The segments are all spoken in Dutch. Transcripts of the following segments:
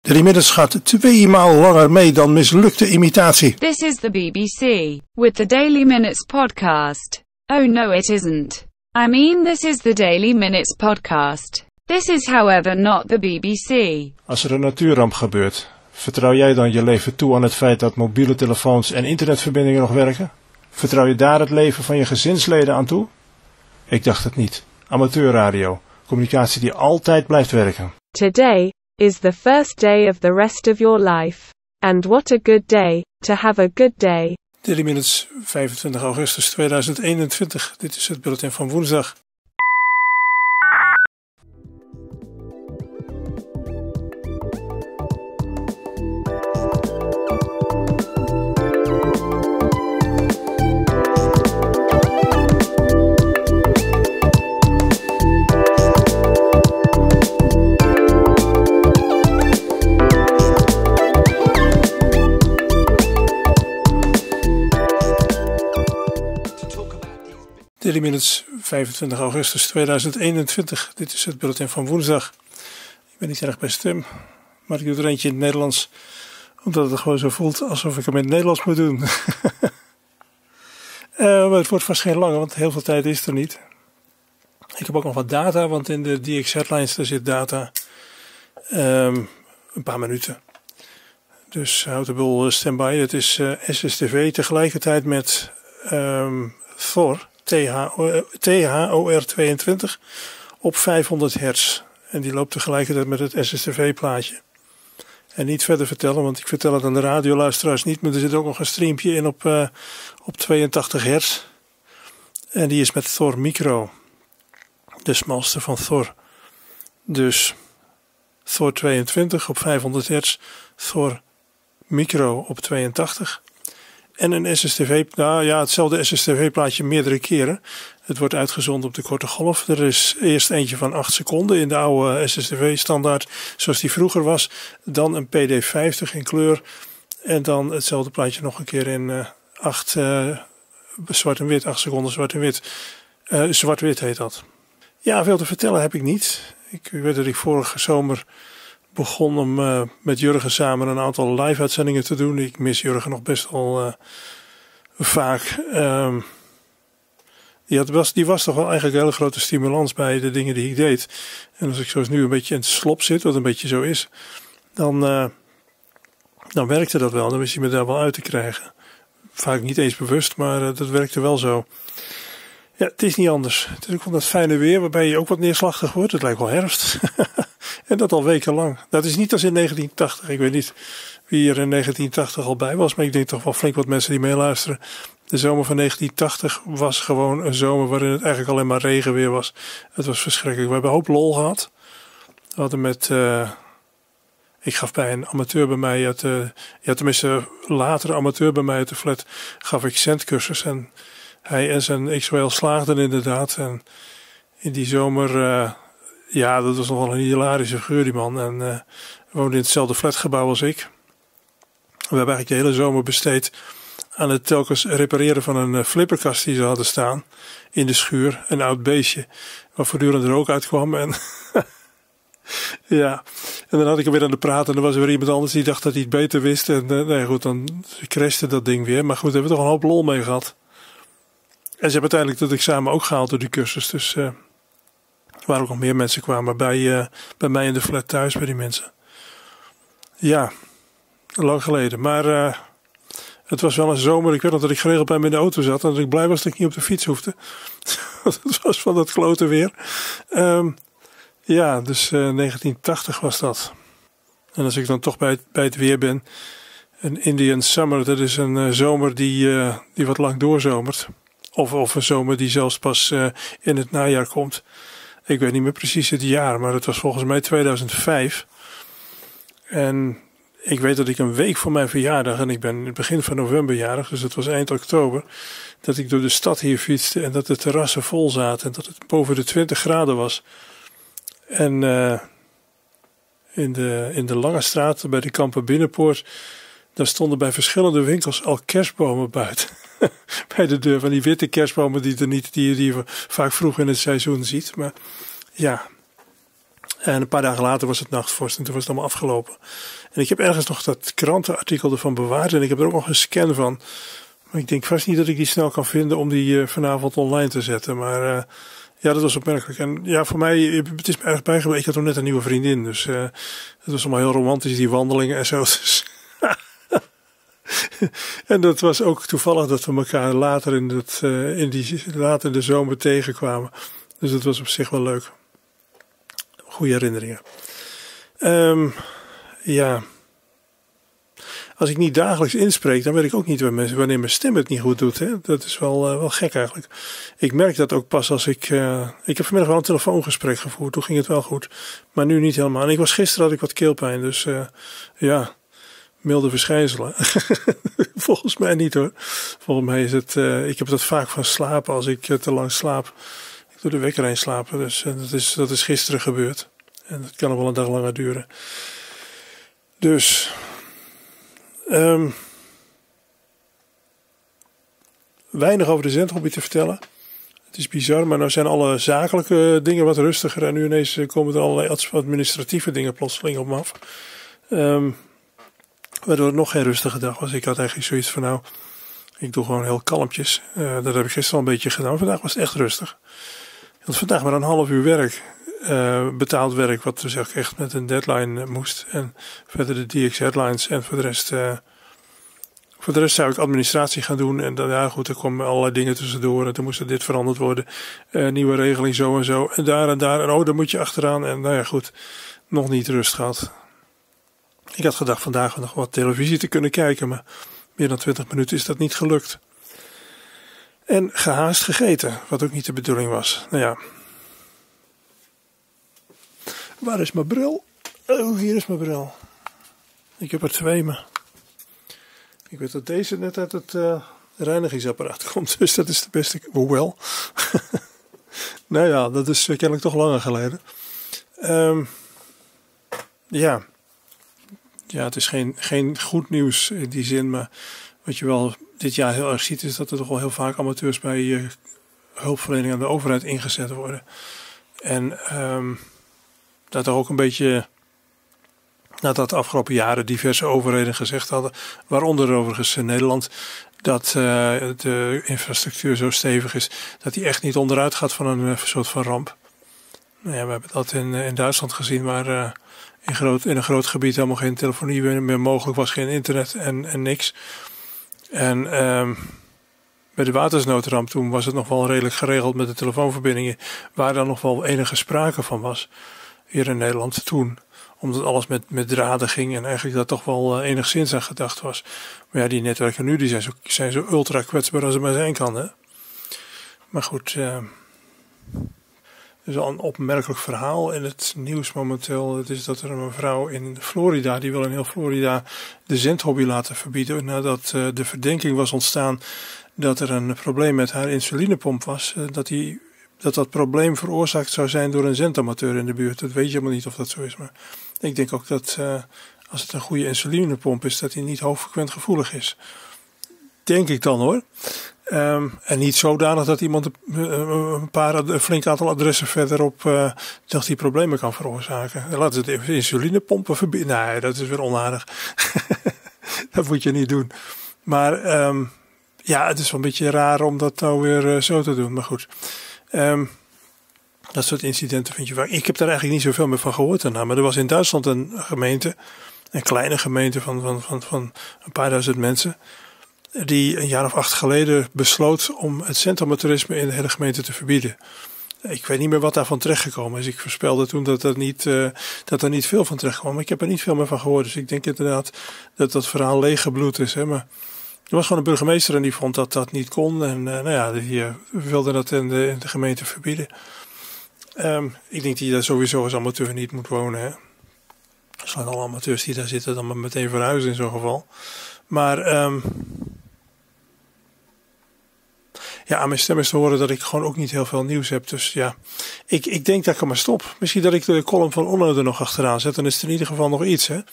3 Minutes gaat 2 maal langer mee dan mislukte imitatie. This is the BBC, with the Daily Minutes podcast. Oh no it isn't. I mean this is the Daily Minutes podcast. This is however not the BBC. Als er een natuurramp gebeurt, vertrouw jij dan je leven toe aan het feit dat mobiele telefoons en internetverbindingen nog werken? Vertrouw je daar het leven van je gezinsleden aan toe? Ik dacht het niet. Amateurradio, communicatie die altijd blijft werken. Today is the first day of the rest of your life. And what a good day to have a good day. Daily Minutes, 25 augustus 2021. Dit is het bulletin van woensdag. Daily Minutes, 25 augustus 2021. Dit is het bulletin van woensdag. Ik ben niet erg bij stem, maar ik doe er eentje in het Nederlands. Omdat het gewoon zo voelt alsof ik hem in het Nederlands moet doen. Maar het wordt vast geen lange, want heel veel tijd is er niet. Ik heb ook nog wat data, want in de DX Headlines daar zit data. Een paar minuten. Dus houd de boel stand-by. Het is SSTV tegelijkertijd met Thor. THOR22 op 500 hertz. En die loopt tegelijkertijd met het SSTV-plaatje. En niet verder vertellen, want ik vertel het aan de radioluisteraars niet. Maar er zit ook nog een streampje in op 82 hertz. En die is met Thor Micro. De smalste van Thor. Dus Thor 22 op 500 hertz. Thor Micro op 82. En een SSTV, hetzelfde SSTV-plaatje meerdere keren. Het wordt uitgezonden op de korte golf. Er is eerst eentje van 8 seconden in de oude SSTV-standaard, zoals die vroeger was. Dan een PD50 in kleur. En dan hetzelfde plaatje nog een keer in 8 zwart en wit, 8 seconden zwart en wit. Zwart-wit heet dat. Ja, veel te vertellen heb ik niet. Ik weet dat ik vorige zomer begon om met Jurgen samen een aantal live-uitzendingen te doen. Ik mis Jurgen nog best wel vaak. Die was toch wel eigenlijk een hele grote stimulans bij de dingen die ik deed. En als ik zoals nu een beetje in het slop zit, wat een beetje zo is, dan werkte dat wel. Dan wist hij me daar wel uit te krijgen. Vaak niet eens bewust, maar dat werkte wel zo. Ja, het is niet anders. Het is ook van dat fijne weer waarbij je ook wat neerslachtig wordt. Het lijkt wel herfst. En dat al wekenlang. Dat is niet als in 1980. Ik weet niet wie er in 1980 al bij was. Maar ik denk toch wel flink wat mensen die meeluisteren. De zomer van 1980 was gewoon een zomer waarin het eigenlijk alleen maar regenweer was. Het was verschrikkelijk. We hebben een hoop lol gehad. We hadden met ik gaf bij een amateur bij mij tenminste later amateur bij mij uit de flat gaf ik centcursus. En hij en zijn XOL slaagden inderdaad. En in die zomer, dat was nog wel een hilarische geur die man. En woonde in hetzelfde flatgebouw als ik. We hebben eigenlijk de hele zomer besteed aan het telkens repareren van een flipperkast die ze hadden staan. In de schuur, een oud beestje. Waar voortdurend rook uitkwam. En ja, en dan had ik hem weer aan de praat. En er was er weer iemand anders die dacht dat hij het beter wist. En dan crashte dat ding weer. Maar goed, daar hebben we toch een hoop lol mee gehad. En ze hebben uiteindelijk dat examen ook gehaald door die cursus. Dus er waren ook nog meer mensen kwamen bij mij in de flat thuis bij die mensen. Ja, lang geleden. Maar het was wel een zomer. Ik weet nog dat ik geregeld bij me in de auto zat. En dat ik blij was dat ik niet op de fiets hoefde. Het was van dat klote weer. Dus 1980 was dat. En als ik dan toch bij het weer ben. Een Indian Summer, dat is een zomer die wat lang doorzomert. Of een zomer die zelfs pas in het najaar komt. Ik weet niet meer precies het jaar, maar het was volgens mij 2005. En ik weet dat ik een week voor mijn verjaardag, en ik ben in het begin van november jarig, dus het was eind oktober, dat ik door de stad hier fietste en dat de terrassen vol zaten en dat het boven de 20 graden was. En in de Lange Straat, bij de Kampen Binnenpoort, daar stonden bij verschillende winkels al kerstbomen buiten. Bij de deur van die witte kerstbomen die je vaak vroeg in het seizoen ziet. Maar ja, En een paar dagen later was het nachtvorst en toen was het allemaal afgelopen. En ik heb ergens nog dat krantenartikel ervan bewaard en ik heb er ook nog een scan van. Maar ik denk vast niet dat ik die snel kan vinden om die vanavond online te zetten. Maar ja, dat was opmerkelijk. En ja, voor mij, het is me erg bijgebleven. Ik had toen net een nieuwe vriendin, dus het was allemaal heel romantisch, die wandelingen en zo. Dus en dat was ook toevallig dat we elkaar later later in de zomer tegenkwamen. Dus dat was op zich wel leuk. Goede herinneringen. Ja. Als ik niet dagelijks inspreek, dan weet ik ook niet wanneer mijn stem het niet goed doet. Hè? Dat is wel gek eigenlijk. Ik merk dat ook pas als ik heb vanmiddag wel een telefoongesprek gevoerd. Toen ging het wel goed. Maar nu niet helemaal. En gisteren had ik wat keelpijn. Dus ja, milde verschijnselen. Volgens mij niet hoor. Volgens mij is het, ik heb dat vaak van slapen als ik te lang slaap. Ik doe de wekker heen slapen. Dus dat is gisteren gebeurd. En dat kan nog wel een dag langer duren. Dus weinig over de zendhobby te vertellen. Het is bizar, maar nou zijn alle zakelijke dingen wat rustiger. En nu ineens komen er allerlei administratieve dingen plotseling op me af. Waardoor het nog geen rustige dag was. Ik had eigenlijk zoiets van nou, ik doe gewoon heel kalmpjes. Dat heb ik gisteren al een beetje gedaan. Vandaag was het echt rustig. Ik had vandaag maar een half uur werk. Betaald werk, wat dus ook echt met een deadline moest. En verder de DX headlines. En voor de rest zou ik administratie gaan doen. En dan, ja goed, er komen allerlei dingen tussendoor. En toen moest er dit veranderd worden. Nieuwe regeling zo en zo. En daar en daar. En oh, daar moet je achteraan. En nou ja goed, nog niet rust gehad. Ik had gedacht vandaag nog wat televisie te kunnen kijken. Maar meer dan 20 minuten is dat niet gelukt. En gehaast gegeten. Wat ook niet de bedoeling was. Nou ja. Waar is mijn bril? Oh, hier is mijn bril. Ik heb er 2, maar ik weet dat deze net uit het reinigingsapparaat komt. Dus dat is de beste. Hoewel. Nou ja, dat is kennelijk toch langer geleden. Ja. Ja, het is geen goed nieuws in die zin. Maar wat je wel dit jaar heel erg ziet is dat er toch wel heel vaak amateurs bij hulpverlening aan de overheid ingezet worden. En dat er ook een beetje, nadat de afgelopen jaren diverse overheden gezegd hadden, waaronder overigens in Nederland, dat de infrastructuur zo stevig is, dat die echt niet onderuit gaat van een soort van ramp. Nou ja, we hebben dat in Duitsland gezien, waar in een groot gebied helemaal geen telefonie meer mogelijk was, geen internet en niks. En bij de watersnoodramp toen was het nog wel redelijk geregeld met de telefoonverbindingen, waar dan nog wel enige sprake van was. Hier in Nederland toen. Omdat alles met draden ging en eigenlijk dat toch wel enigszins aan gedacht was. Maar ja, die netwerken nu die zijn zo ultra kwetsbaar als het maar zijn kan. Hè? Maar goed, er is al een opmerkelijk verhaal in het nieuws momenteel. Het is dat er een mevrouw in Florida, die wil in heel Florida de zendhobby laten verbieden. Nadat de verdenking was ontstaan dat er een probleem met haar insulinepomp was. Dat probleem veroorzaakt zou zijn door een zendamateur in de buurt. Dat weet je helemaal niet of dat zo is. Maar ik denk ook dat als het een goede insulinepomp is, dat die niet hoogfrequent gevoelig is. Denk ik dan hoor. En niet zodanig dat iemand een flink aantal adressen verderop dat die problemen kan veroorzaken. En laten ze de insulinepompen verbieden. Nee, dat is weer onaardig. Dat moet je niet doen. Maar ja, het is wel een beetje raar om dat nou weer zo te doen. Maar goed. Dat soort incidenten vind je vaak. Ik heb daar eigenlijk niet zoveel meer van gehoord daarna. Maar er was in Duitsland een gemeente, een kleine gemeente van een paar duizend mensen, die een jaar of 8 geleden besloot om het zendamateurisme in de hele gemeente te verbieden. Ik weet niet meer wat daarvan terechtgekomen is. Ik voorspelde toen dat er niet veel van terecht kwam. Maar ik heb er niet veel meer van gehoord. Dus ik denk inderdaad dat verhaal leeggebloed is. Hè? Maar er was gewoon een burgemeester en die vond dat dat niet kon. En nou ja, die wilde dat in de gemeente verbieden. Ik denk dat je daar sowieso als amateur niet moet wonen. Hè? Zolang alle amateurs die daar zitten dan maar meteen verhuizen in zo'n geval. Maar ja, aan mijn stem is te horen dat ik gewoon ook niet heel veel nieuws heb. Dus ja, ik denk dat ik er maar stop. Misschien dat ik de column van Onno er nog achteraan zet. Dan is het in ieder geval nog iets. Hè?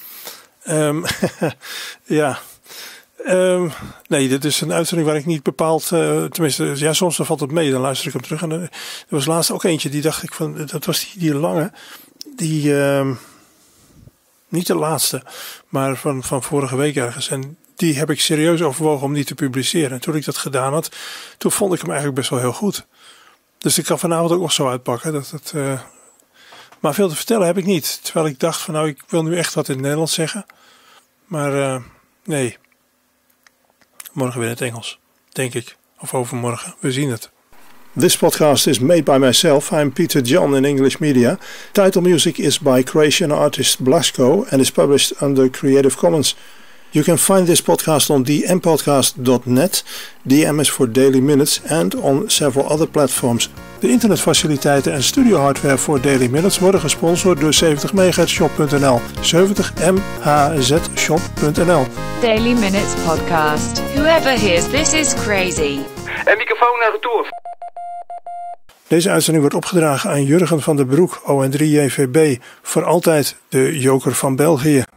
Ja. Nee, dit is een uitzending waar ik niet bepaald, tenminste, ja, soms dan valt het mee, dan luister ik hem terug. En er was laatst ook eentje, die dacht ik van, dat was die lange, niet de laatste, maar van vorige week ergens. En die heb ik serieus overwogen om niet te publiceren. En toen ik dat gedaan had, toen vond ik hem eigenlijk best wel heel goed. Dus ik kan vanavond ook nog zo uitpakken. Maar veel te vertellen heb ik niet. Terwijl ik dacht van ik wil nu echt wat in het Nederlands zeggen. Maar nee. Morgen weer in het Engels, denk ik. Of overmorgen, we zien het. This podcast is made by myself. I'm Peter John in English Media. Title music is by Croatian artist Blasko and is published under Creative Commons. You can find this podcast on dmpodcast.net, DM is for Daily Minutes, and on several other platforms. De internetfaciliteiten en studiohardware voor Daily Minutes worden gesponsord door 70mhzshop.nl. 70mhzshop.nl. Daily Minutes Podcast. Whoever hears this is crazy. En microfoon naar retour. Deze uitzending wordt opgedragen aan Jurgen van der Broek, ON3JVB, voor altijd de joker van België.